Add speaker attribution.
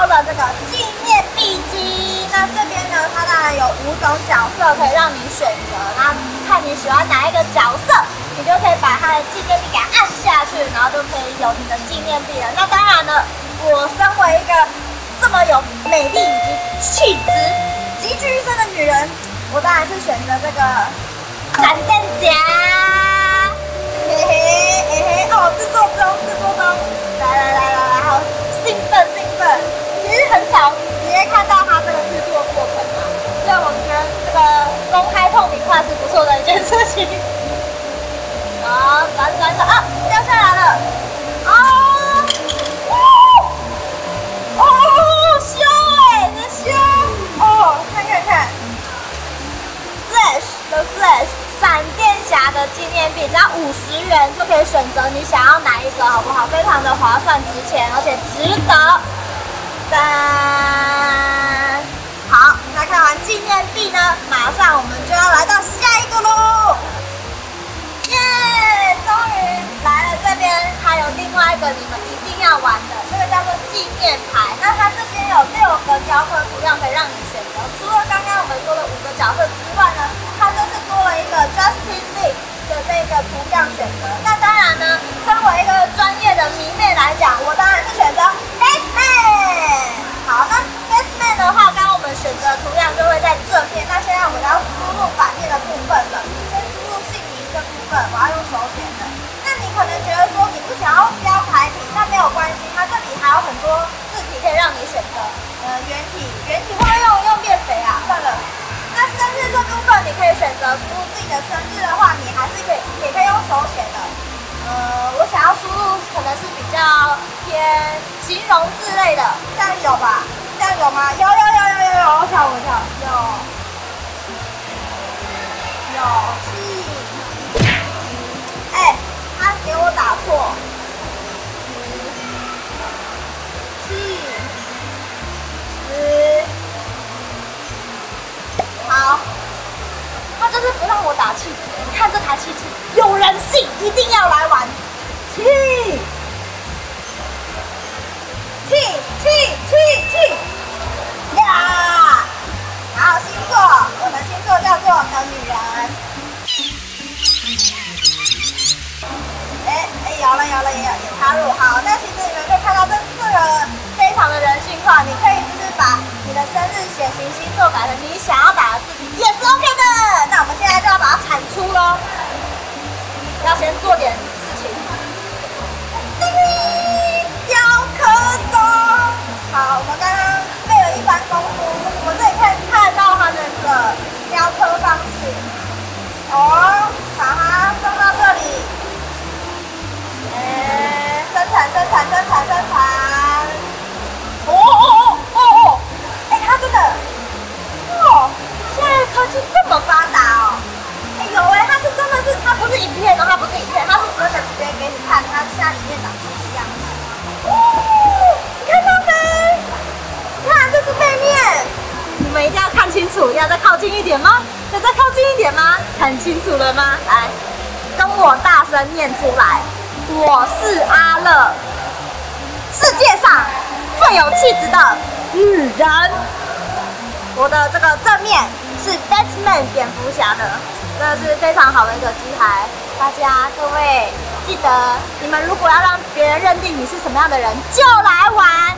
Speaker 1: 的这个纪念币机。那这边呢，它当然有5种角色可以让你选择，那看你喜欢哪一个角色，你就可以把它的纪念币给按下去，然后就可以有你的纪念币了。那当然了，我身为一个这么有美丽以及气质集聚一身的女人，我当然是选择这个闪电侠。嘿嘿嘿嘿，哦，制作中，来，好兴奋！其实很少直接看到它这个制作过程嘛，所以我觉得这个公开透明化是不错的一件事情。好，转着啊，掉下来了。修哎，这修哦，看 ，Flash 的 Flash 闪电侠的纪念币，只要50元就可以选择你想要哪一个，好不好？非常的划算、值钱，而且值得。好，那看完纪念币呢，马上我们就要来到下一个喽。耶，终于来了！这边还有另外一个你们一定要玩的，这个叫做纪念牌。那它这边有6个雕刻图样可以让你选择。除了刚刚我们说的5个角色之外呢，它这次多了一个 Justice League 的这个图样选择。那当然呢，身为一个专业的迷妹来讲，我当然是选择 Batman。好，那 Batman 的话，刚刚我们选择的图样就会在正面。那现在我们要输入反面的部分了。先输入姓名这部分，我要用手写的。那你可能觉得说你不想要标楷体，那没有关系，它这里还有很多字体可以让你选择。圆体会不会用变肥啊？算了。那生日这部分你可以选择输入自己的生日的话，你还是也可以用手写的。我想要输入可能是比较偏形容字类的，这样有吧？这样有吗？有，我跳，有气，哎，他给我打错，10，好，他就是不让我打气质，你看这台气质有人性，一定要来玩，气呀！然后星座，我的星座叫做女人。也插入。好，那其实你们可以看到这个非常的人性化，你可以就是把你的生日、血型、星座改成你想要打的字体，也是 OK 的。那我们现在就要把它产出咯，要先做点事情。雕刻中。好，我们刚刚费了一番功夫，我这里可以看到它的这个雕刻方式。哦，把它放到这里。生产。哦！哎，它真的，现在科技这么发达哦。它是真的是，它不是影片哦，它是真的直接给你看它现在里面长什么样子。你看到没？你看，这是背面。你们一定要看清楚，要再靠近一点吗？要再靠近一点吗？看清楚了吗？来，跟我大声念出来。我是阿乐，世界上最有气质的女人。我的这个正面是 Batman 蝙蝠侠的，真的是非常好的一个机台。大家各位记得，你们如果要让别人认定你是什么样的人，就来玩。